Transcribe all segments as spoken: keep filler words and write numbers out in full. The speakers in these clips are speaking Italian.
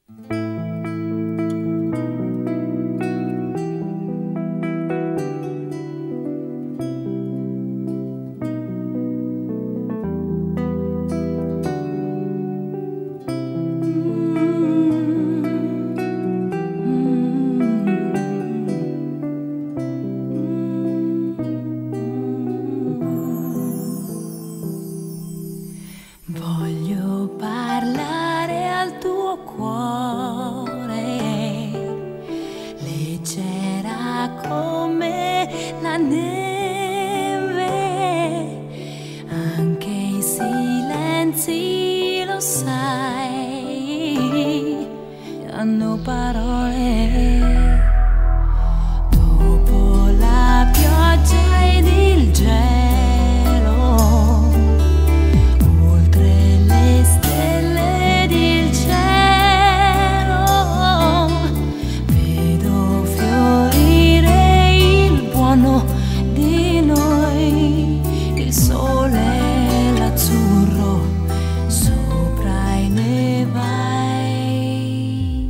Voglio parlare al tuo cuore, leggera come la neve, anche i silenzi, lo sai, hanno parole. Dopo la pioggia ed il gelo, di noi, il sole, l'azzurro sopra i nevai.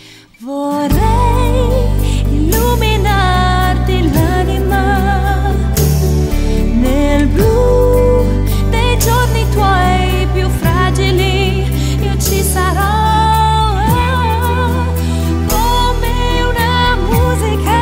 Vorrei illuminarti l'anima nel blu dei giorni tuoi più fragili. Io ci sarò come una musica,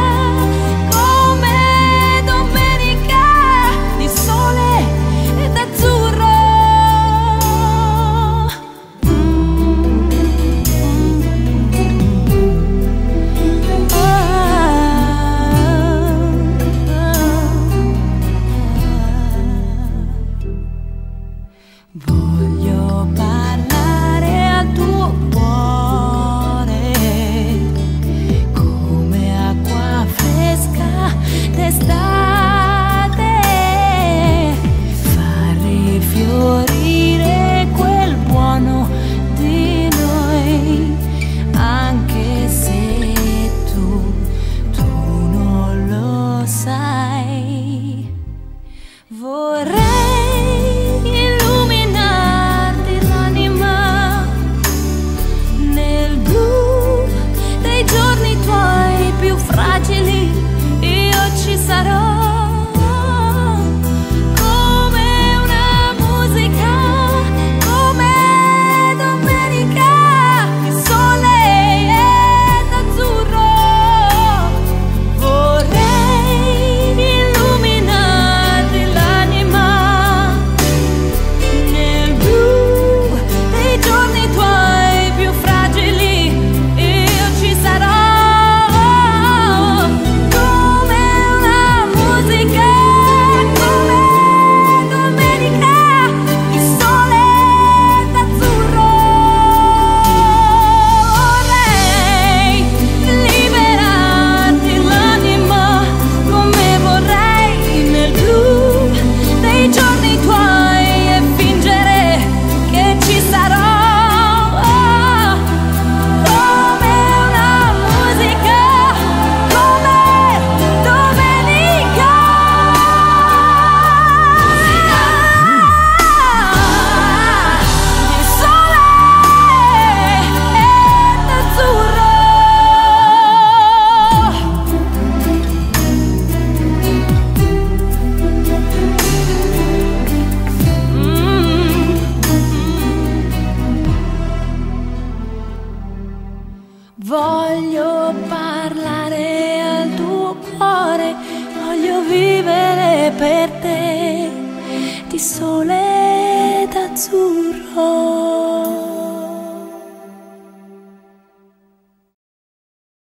voglio parlare al tuo cuore come acqua fresca d'estate, far rifiorire quel buono di noi, anche se tu, tu non lo sai. Vorrei più fragili, io ci sarò come una musica, come domenica, il sole ed azzurro. Vorrei illuminarti l'anima nel blu dei giorni tuoi più fragili, io ci sarò voglio parlare al tuo cuore, voglio vivere per te di sole ed azzurro.